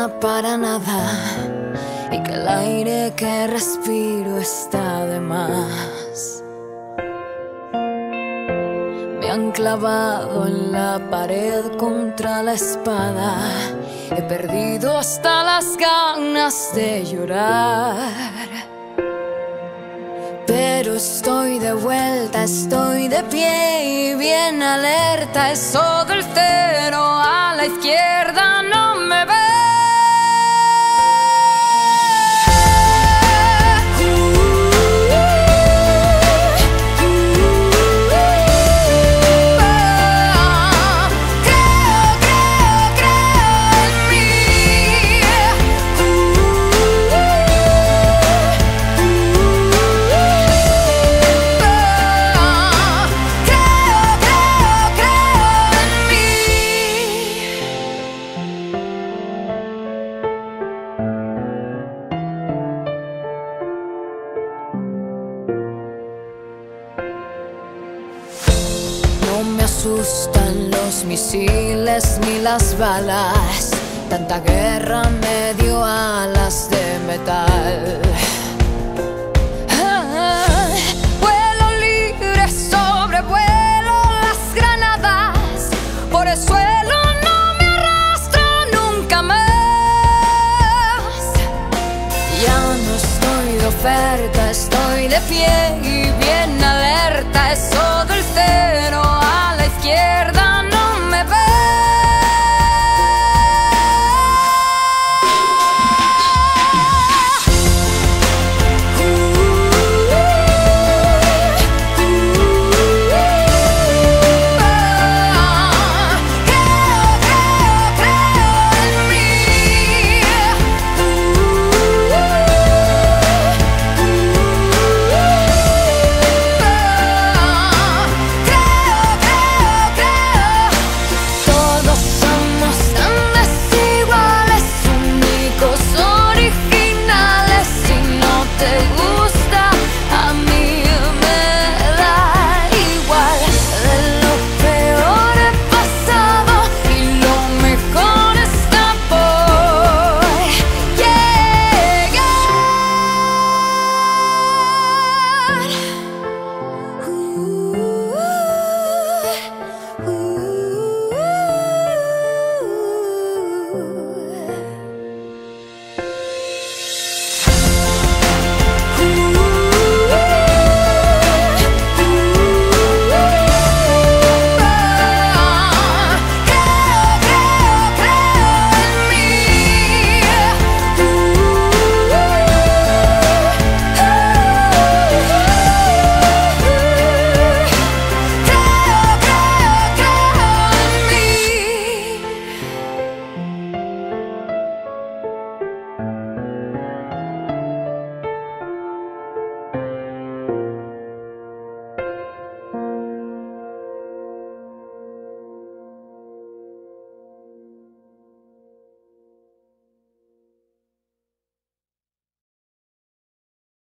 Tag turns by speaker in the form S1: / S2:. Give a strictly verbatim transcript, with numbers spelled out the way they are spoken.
S1: para nada y que el aire que respiro está de más. Me han clavado en la pared contra la espada. He perdido hasta las ganas de llorar. Pero estoy de vuelta, estoy de pie y bien alerta. Eso del cero a la izquierda no me ve. No me asustan los misiles ni las balas. Tanta guerra me dio alas de metal. Ah, vuelo libre, sobrevuelo las granadas. Por el suelo no me arrastro nunca más. Ya no estoy de oferta, estoy de pie y bien alerta. Eso del cero a la izquierda